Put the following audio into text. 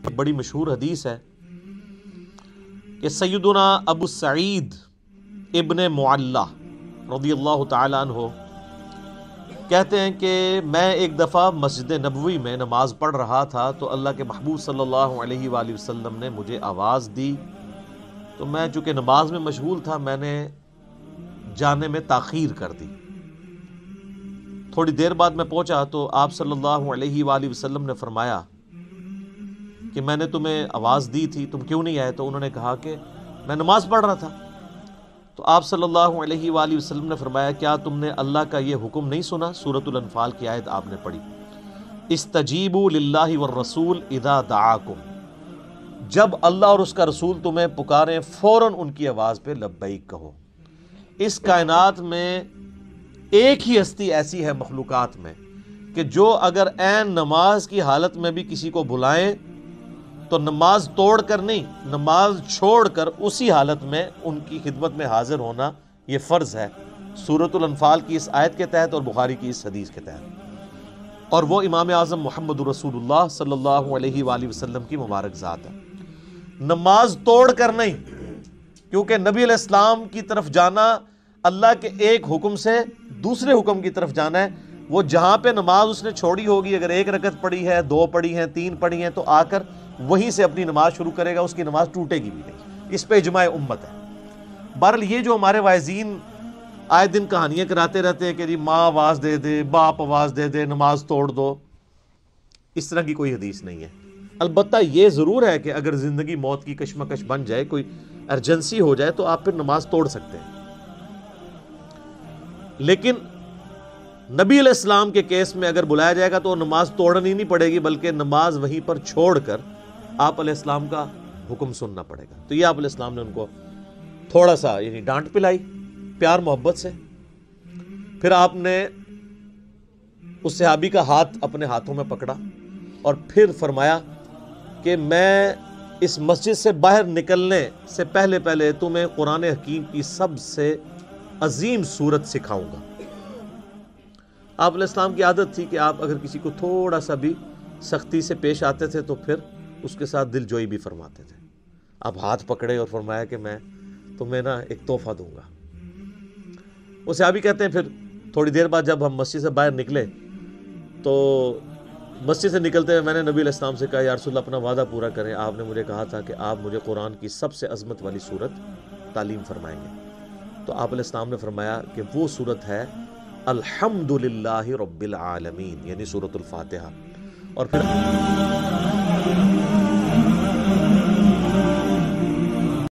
بڑی مشہور حدیث ہے کہ سیدنا ابو سعید ابن معلہ رضی اللہ تعالیٰ عنہ کہتے ہیں کہ میں ایک دفعہ مسجد نبوی میں نماز پڑھ رہا تھا تو اللہ کے محبوب صلی اللہ علیہ وآلہ وسلم نے مجھے آواز دی، تو میں چونکہ نماز میں مشغول تھا میں نے جانے میں تاخیر کر دی۔ تھوڑی دیر بعد میں پہنچا تو آپ صلی اللہ علیہ وآلہ وسلم نے فرمایا کہ میں نے تمہیں آواز دی تھی، تم کیوں نہیں آئے؟ تو انہوں نے کہا کہ میں نماز پڑھ رہا تھا۔ تو آپ صلی اللہ علیہ وآلہ وسلم نے فرمایا کیا تم نے اللہ کا یہ حکم نہیں سنا؟ سورۃ الانفال کی آیت آپ نے پڑھی، استجیبوا للہ والرسول اذا دعاکم، جب اللہ اور اس کا رسول تمہیں پکاریں فوراً ان کی آواز پہ لبیک کہو۔ اس کائنات میں ایک ہی ہستی ایسی ہے مخلوقات میں کہ جو اگر عین نماز کی حالت میں بھی کسی کو بلائیں تو نماز توڑ کر نہیں، نماز چھوڑ کر اسی حالت میں ان کی خدمت میں حاضر ہونا یہ فرض ہے، سورۃ الانفال کی اس آیت کے تحت اور بخاری کی اس حدیث کے تحت، اور وہ امام اعظم محمد رسول اللہ صلی اللہ علیہ وآلہ وسلم کی مبارک ذات ہے۔ نماز توڑ کر نہیں، کیونکہ نبی علیہ السلام کی طرف جانا اللہ کے ایک حکم سے دوسرے حکم کی طرف جانا ہے۔ وہ جہاں پہ نماز اس نے چھوڑی ہوگی، اگر ایک رکعت پڑھی ہے، 2 پڑھی ہیں، 3 پڑھی ہیں، تو آ کر وہیں سے اپنی نماز شروع کرے گا، اس کی نماز ٹوٹے گی بھی نہیں۔ اس پہ اجماع امت ہے۔ بہرحال یہ جو ہمارے واعظین آئے دن کہانیاں کراتے رہتے ہیں کہ جی ماں آواز دے دے، باپ آواز دے دے، نماز توڑ دو، اس طرح کی کوئی حدیث نہیں ہے۔ البتہ یہ ضرور ہے کہ اگر زندگی موت کی کشمکش بن جائے، کوئی ایمرجنسی ہو جائے، تو آپ پھر نماز توڑ سکتے ہیں، لیکن نبی علیہ السلام کے کیس میں اگر بلایا جائے گا تو نماز توڑنی نہیں پڑے گی، بلکہ نماز وہیں پر چھوڑ کر آپ علیہ السلام کا حکم سننا پڑے گا۔ تو یہ آپ علیہ السلام نے ان کو تھوڑا سا یعنی ڈانٹ پلائی پیار محبت سے، پھر آپ نے اس صحابی کا ہاتھ اپنے ہاتھوں میں پکڑا اور پھر فرمایا کہ میں اس مسجد سے باہر نکلنے سے پہلے پہلے تمہیں قرآن حکیم کی سب سے عظیم سورت سکھاؤں گا۔ آپ علیہ السلام کی عادت تھی کہ آپ اگر کسی کو تھوڑا سا بھی سختی سے پیش آتے تھے تو پھر اس کے ساتھ دل جوئی بھی فرماتے تھے۔ آپ ہاتھ پکڑے اور فرمایا کہ میں تمہیں نا ایک تحفہ دوں گا۔ وہ صحابی کہتے ہیں پھر تھوڑی دیر بعد جب ہم مسجد سے باہر نکلے تو مسجد سے نکلتے ہوئے میں نے نبی علیہ السلام سے کہا یا رسول اللہ اپنا وعدہ پورا کریں، آپ نے مجھے کہا تھا کہ آپ مجھے قرآن کی سب سے عظمت والی سورت تعلیم فرمائیں گے۔ تو آپ علیہ السلام نے فرمایا کہ وہ سورت ہے الحمدللہ رب العالمین، یعنی سورۃ الفاتحہ، اور پھر